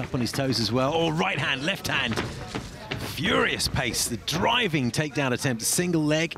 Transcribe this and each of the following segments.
up on his toes as well. Oh, right hand, left hand. Furious pace, the driving takedown attempt, single leg.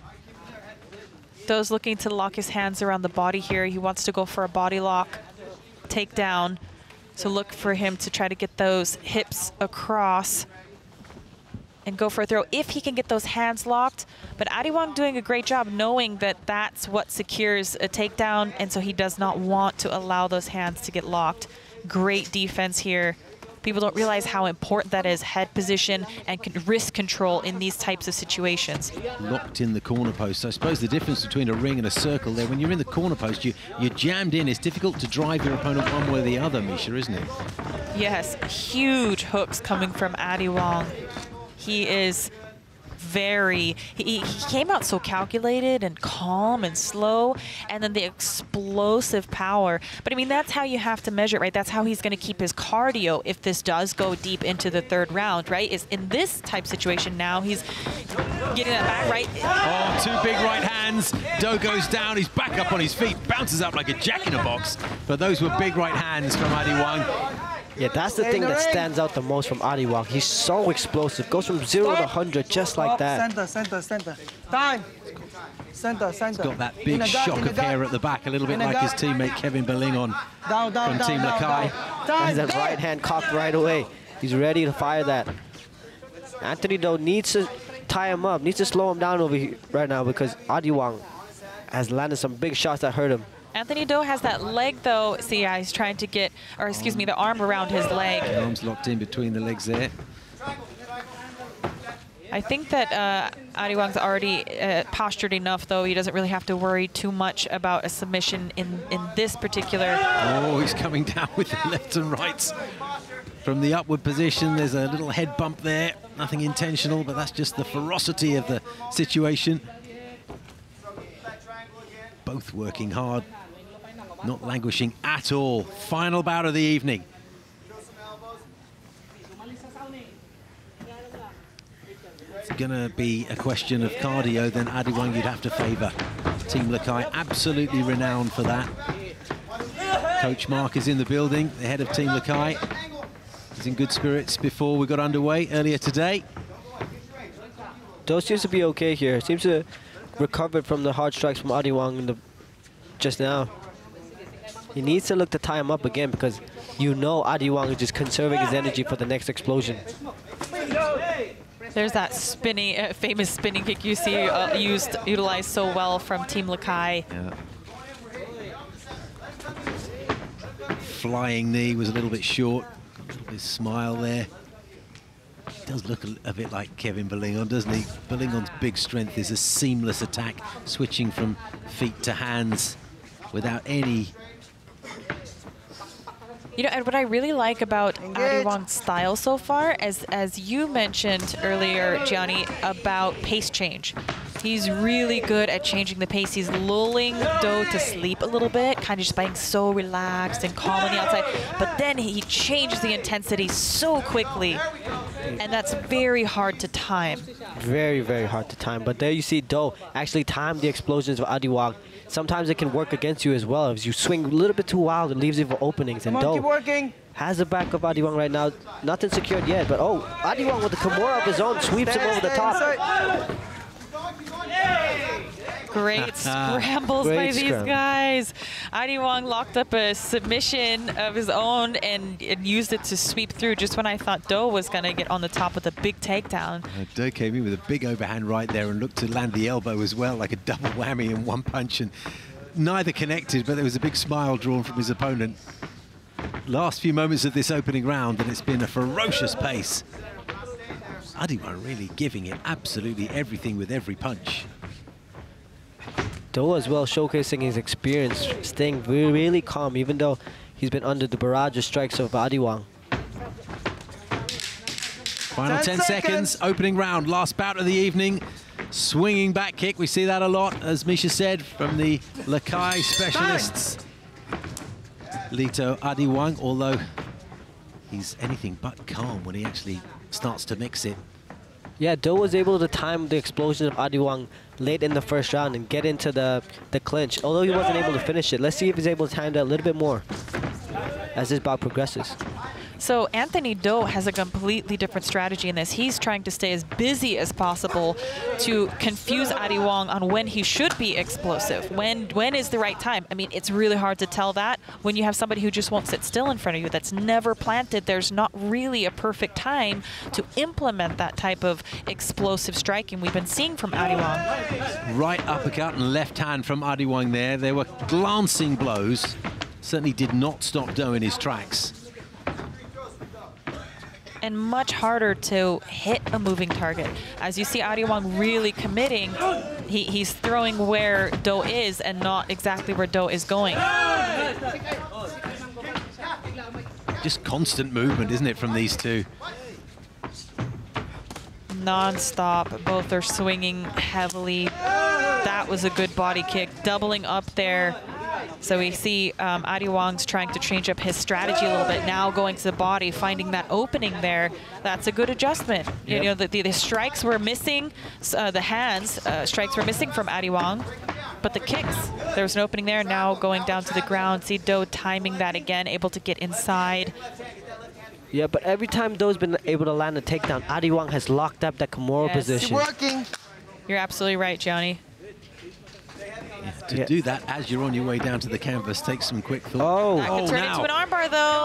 Do's looking to lock his hands around the body here. He wants to go for a body lock, takedown. So look for him to try to get those hips across and go for a throw if he can get those hands locked. But Adiwang doing a great job knowing that that's what secures a takedown, and so he does not want to allow those hands to get locked. Great defense here. People don't realize how important that is, head position and wrist control in these types of situations. Locked in the corner post. I suppose the difference between a ring and a circle there, when you're in the corner post, you're jammed in. It's difficult to drive your opponent one way or the other, Misha, isn't it? Yes, huge hooks coming from Adiwang. He is he came out so calculated and calm and slow, and then the explosive power. But I mean, that's how you have to measure it, right? That's how he's going to keep his cardio if this does go deep into the third round, right? Is in this type situation now, he's getting that back, right? Oh, two big right hands. Do goes down, he's back up on his feet, bounces up like a jack-in-a-box. But those were big right hands from Adiwang. Yeah, that's the thing that stands out the most from Adiwang. He's so explosive. Goes from 0 to 100 just like that. Center. Time. Center. He's got that big shock of hair at the back, a little bit like his teammate Kevin Belingon from Team Lakai. Has that right hand cocked right away. He's ready to fire that. Anthony, though, needs to tie him up, needs to slow him down over here right now because Adiwang has landed some big shots that hurt him. Anthony Do has that leg, though. See, yeah, he's trying to get, or excuse me, the arm around his leg. The arm's locked in between the legs there. I think that Adiwang's already postured enough, though. He doesn't really have to worry too much about a submission in this particular. Oh, he's coming down with the left and rights. From the upward position, there's a little head bump there. Nothing intentional, but that's just the ferocity of the situation. Both working hard, not languishing at all. Final bout of the evening. It's gonna be a question of cardio, then Adiwang you'd have to favor. Team Lakai absolutely renowned for that. Coach Mark is in the building, the head of Team Lakai. He's in good spirits before we got underway earlier today. Do seems to be okay here. Seems to recovered from the hard strikes from Adiwang just now. He needs to look to tie him up again because you know Adiwang is just conserving his energy for the next explosion. There's that spinning, famous spinning kick you see utilized so well from Team Lakai. Yeah. Flying knee was a little bit short. Got a little bit of smile there. Does look a bit like Kevin Belingon, doesn't he? Belingon's big strength is a seamless attack, switching from feet to hands without any. You know, and what I really like about Adiwang's style so far, as you mentioned earlier, Gianni, about pace change. He's really good at changing the pace. He's lulling Do to sleep a little bit, kind of just being so relaxed and calm on the outside. But then he changes the intensity so quickly, and that's very hard to time. Very, very hard to time. But there you see Do actually time the explosions of Adiwang. Sometimes it can work against you as well. If you swing a little bit too wild, it leaves you for openings. And Do has the back of Adiwang right now. Nothing secured yet, but oh, Adiwang with the Kimura of his own sweeps him over the top. Great scrambles by these guys. Adiwang locked up a submission of his own and used it to sweep through just when I thought Do was going to get on the top with a big takedown. Do came in with a big overhand right there and looked to land the elbow as well, like a double whammy in one punch, and neither connected, but there was a big smile drawn from his opponent. Last few moments of this opening round, and it's been a ferocious pace. Adiwang really giving it absolutely everything with every punch. Do as well showcasing his experience, staying really calm even though he's been under the barrage of strikes of Adiwang. Final 10 seconds, opening round, last bout of the evening. Swinging back kick, we see that a lot, as Misha said, from the Lakai specialists. Lito Adiwang, although he's anything but calm when he actually starts to mix it. Yeah, Do was able to time the explosion of Adiwang late in the first round and get into the clinch, although he wasn't able to finish it. Let's see if he's able to time that a little bit more as this bout progresses. So Anthony Do has a completely different strategy in this. He's trying to stay as busy as possible to confuse Adiwang on when he should be explosive. When is the right time? I mean, it's really hard to tell that when you have somebody who just won't sit still in front of you, that's never planted. There's not really a perfect time to implement that type of explosive striking we've been seeing from Adiwang. Right uppercut and left hand from Adiwang there. There were glancing blows. Certainly did not stop Do in his tracks. And much harder to hit a moving target. As you see Adiwang really committing, he's throwing where Do is and not exactly where Do is going. Just constant movement, isn't it, from these two? Non-stop, both are swinging heavily. That was a good body kick, doubling up there. So we see Adiwang's trying to change up his strategy a little bit, now going to the body, finding that opening there. That's a good adjustment. Yep. You know, the strikes were missing, the hands strikes were missing from Adiwang, but the kicks, there was an opening there, now going down to the ground. See Do timing that again, able to get inside. Yeah, but every time Do's been able to land a takedown, Adiwang has locked up that Kimura position. Working. You're absolutely right, Johnny. To do that as you're on your way down to the canvas takes some quick thought. Oh, That could turn into an armbar,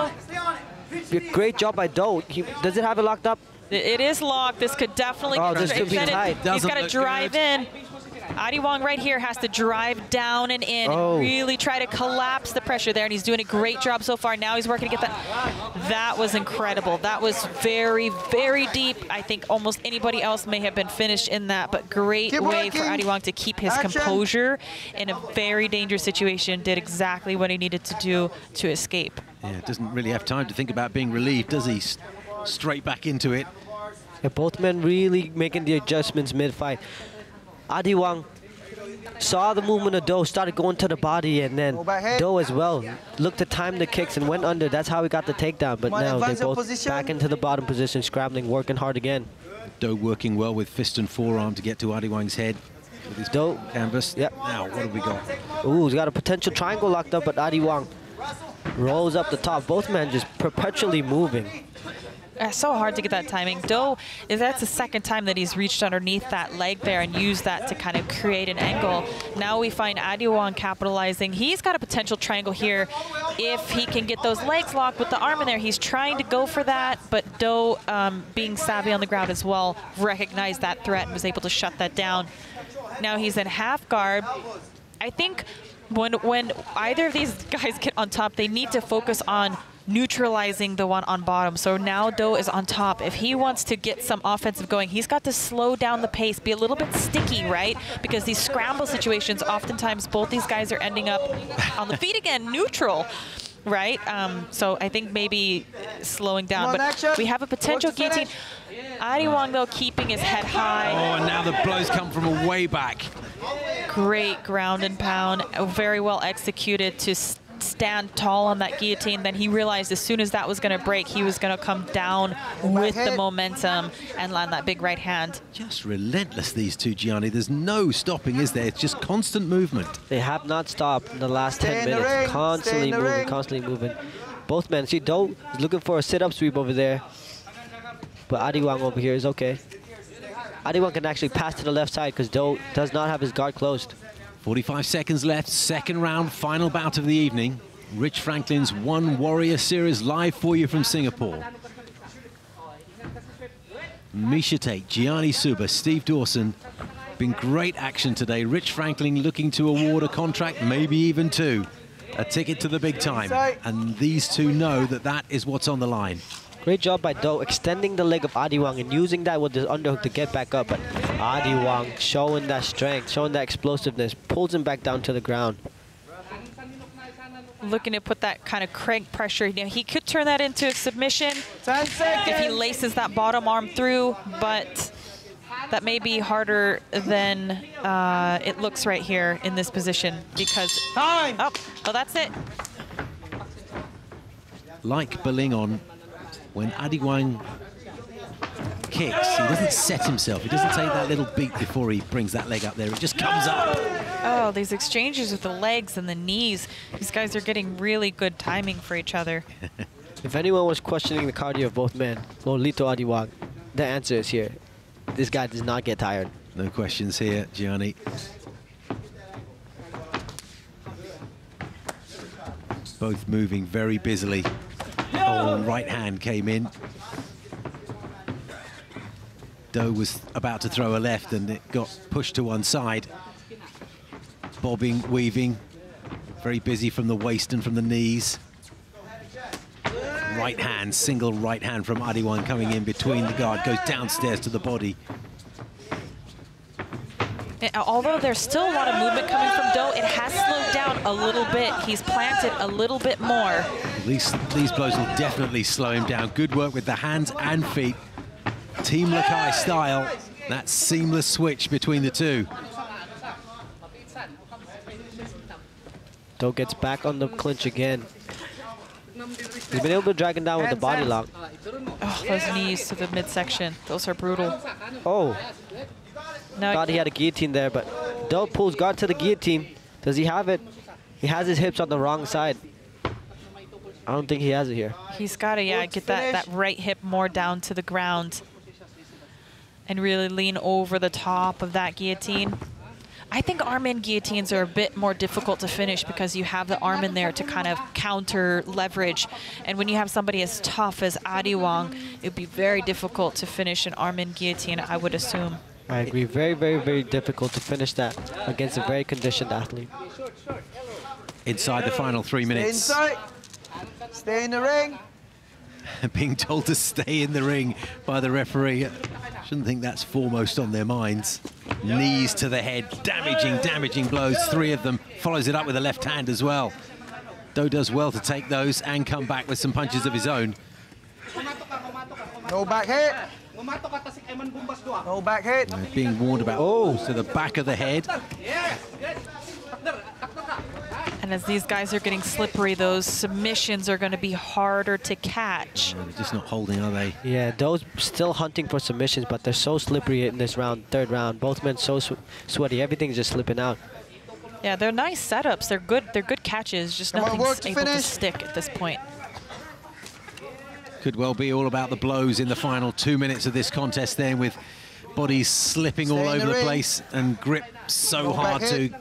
though. Great job by Do. Does it have it locked up? It is locked. This could definitely get this could be tight. He's got to drive in. Adiwang right here has to drive down and in and really try to collapse the pressure there, and he's doing a great job so far. Now he's working to get that. That was incredible. That was very, very deep. I think almost anybody else may have been finished in that, but great way for Adiwang to keep his composure in a very dangerous situation. Did exactly what he needed to do to escape. Yeah, doesn't really have time to think about being relieved, does he? Straight back into it. Yeah, both men really making the adjustments mid-fight. Adiwang saw the movement of Do, started going to the body, and then Do as well looked to time the kicks and went under. That's how he got the takedown, but now they're both back into the bottom position, scrambling, working hard again. Do working well with fist and forearm to get to Adiwang's head with his Do canvas. Yep. Now, what have we got? Ooh, he's got a potential triangle locked up, but Adiwang rolls up the top. Both men just perpetually moving. So hard to get that timing. Do, that's the second time that he's reached underneath that leg there and used that to kind of create an angle. Now we find Adiwang capitalizing. He's got a potential triangle here if he can get those legs locked with the arm in there. He's trying to go for that, but Do, being savvy on the ground as well, recognized that threat and was able to shut that down. Now he's in half guard. I think when either of these guys get on top, they need to focus on neutralizing the one on bottom. So now Do is on top. If he wants to get some offensive going, he's got to slow down the pace, be a little bit sticky, right? Because these scramble situations, oftentimes both these guys are ending up on the feet again, neutral, right? So I think maybe slowing down. But we have a potential guillotine. Adiwang, though, keeping his head high. Oh, and now the blows come from a way back. Great ground and pound, very well executed to stand tall on that guillotine. Then he realized as soon as that was going to break, he was going to come down with the momentum and land that big right hand. Just relentless, these two, Gianni. There's no stopping, is there? It's just constant movement. They have not stopped in the last 10 minutes. Constantly moving, constantly moving. Both men. See, Do is looking for a sit-up sweep over there. But Adiwang over here is okay. Adiwang can actually pass to the left side because Do does not have his guard closed. 45 seconds left, second round, final bout of the evening. Rich Franklin's One Warrior Series live for you from Singapore. Misha Tate, Gianni Suba, Steve Dawson. Been great action today. Rich Franklin looking to award a contract, maybe even two. A ticket to the big time. And these two know that that is what's on the line. Great job by Do extending the leg of Adiwang and using that with the underhook to get back up. But Adiwang showing that strength, showing that explosiveness, pulls him back down to the ground. Looking to put that kind of crank pressure. You know, he could turn that into a submission if he laces that bottom arm through, but that may be harder than it looks right here in this position because... Oh, well, that's it. Like Belingon, when Adiwang kicks, he doesn't set himself. He doesn't take that little beat before he brings that leg up there. It just comes up. Oh, these exchanges with the legs and the knees. These guys are getting really good timing for each other. If anyone was questioning the cardio of both men, well, Lito, Adiwang, the answer is here. This guy does not get tired. No questions here, Gianni. Both moving very busily. Oh, right hand came in. Do was about to throw a left and it got pushed to one side. Bobbing, weaving, very busy from the waist and from the knees. Right hand, single right hand from Adiwang coming in between the guard, goes downstairs to the body. Although there's still a lot of movement coming from Do, it has slowed down a little bit. He's planted a little bit more. These blows will definitely slow him down. Good work with the hands and feet. Team Lakai style, that seamless switch between the two. Do gets back on the clinch again. He's been able to drag him down with the body lock. Oh, those knees to the midsection, those are brutal. Oh, no, thought he had a guillotine there, but Do pulls guard to the guillotine. Does he have it? He has his hips on the wrong side. I don't think he has it here. He's got to, yeah, get that right hip more down to the ground and really lean over the top of that guillotine. I think arm-in guillotines are a bit more difficult to finish because you have the arm in there to kind of counter leverage. And when you have somebody as tough as Adiwang, it would be very difficult to finish an arm-in guillotine, I would assume. I agree. Very, very, very difficult to finish that against a very conditioned athlete. Inside the final 3 minutes. Stay inside. Stay in the ring. Being told to stay in the ring by the referee. Shouldn't think that's foremost on their minds. Knees to the head, damaging blows, 3 of them. Follows it up with a left hand as well. Do does well to take those and come back with some punches of his own. No back hit. No back hit. They're being warned about to the back of the head. And as these guys are getting slippery, those submissions are going to be harder to catch. They're just not holding, are they? Yeah, those still hunting for submissions, but they're so slippery in this round, third round. Both men so sweaty, everything's just slipping out. Yeah, they're nice setups. They're good catches. Just nothing's able to stick at this point. Could well be all about the blows in the final 2 minutes of this contest then, with bodies slipping all over the place and grip so hard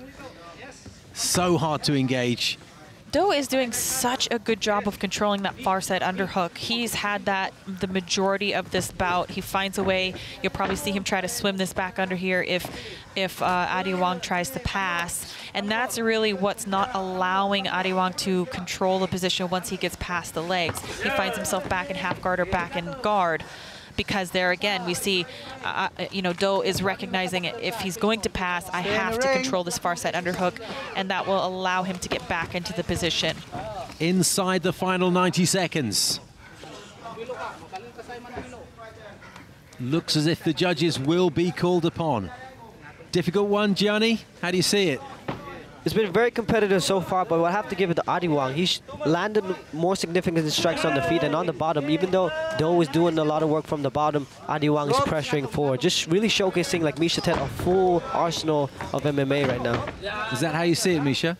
to engage. Do is doing such a good job of controlling that far side underhook. He's had that the majority of this bout. He finds a way. You'll probably see him try to swim this back under here if Adiwang tries to pass. And that's really what's not allowing Adiwang to control the position once he gets past the legs. He finds himself back in half guard or back in guard. Because there again, we see, you know, Do is recognizing if he's going to pass, I have to control this far side underhook, and that will allow him to get back into the position. Inside the final 90 seconds. Looks as if the judges will be called upon. Difficult one, Gianni. How do you see it? It's been very competitive so far, but I have to give it to Adiwang. He's landed more significant strikes on the feet and on the bottom. Even though Do is doing a lot of work from the bottom, Adiwang is pressuring forward. Just really showcasing, like Misha said, a full arsenal of MMA right now. Is that how you see it, Misha?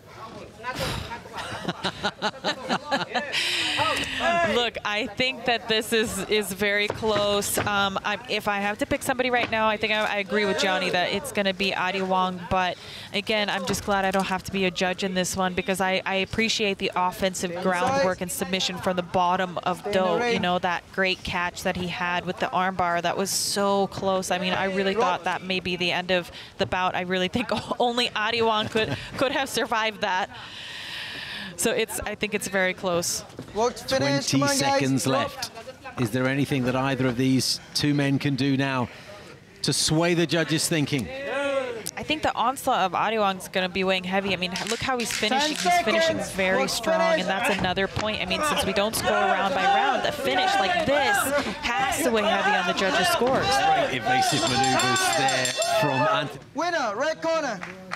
Look, I think that this is very close. If I have to pick somebody right now, I think I agree with Johnny that it's going to be Adiwang. But again, I'm just glad I don't have to be a judge in this one because I appreciate the offensive groundwork and submission from the bottom of Do. You know, that great catch that he had with the armbar. That was so close. I mean, I really thought that may be the end of the bout. I really think only Adiwang could have survived that. So I think it's very close. 20 seconds left. Is there anything that either of these two men can do now to sway the judges' thinking? I think the onslaught of Adiwang is going to be weighing heavy. I mean, look how he's finishing. He's finishing very strong, and that's another point. I mean, since we don't score round by round, a finish like this has to weigh heavy on the judges' scores. Great evasive maneuvers there from Anthony. Winner, red corner.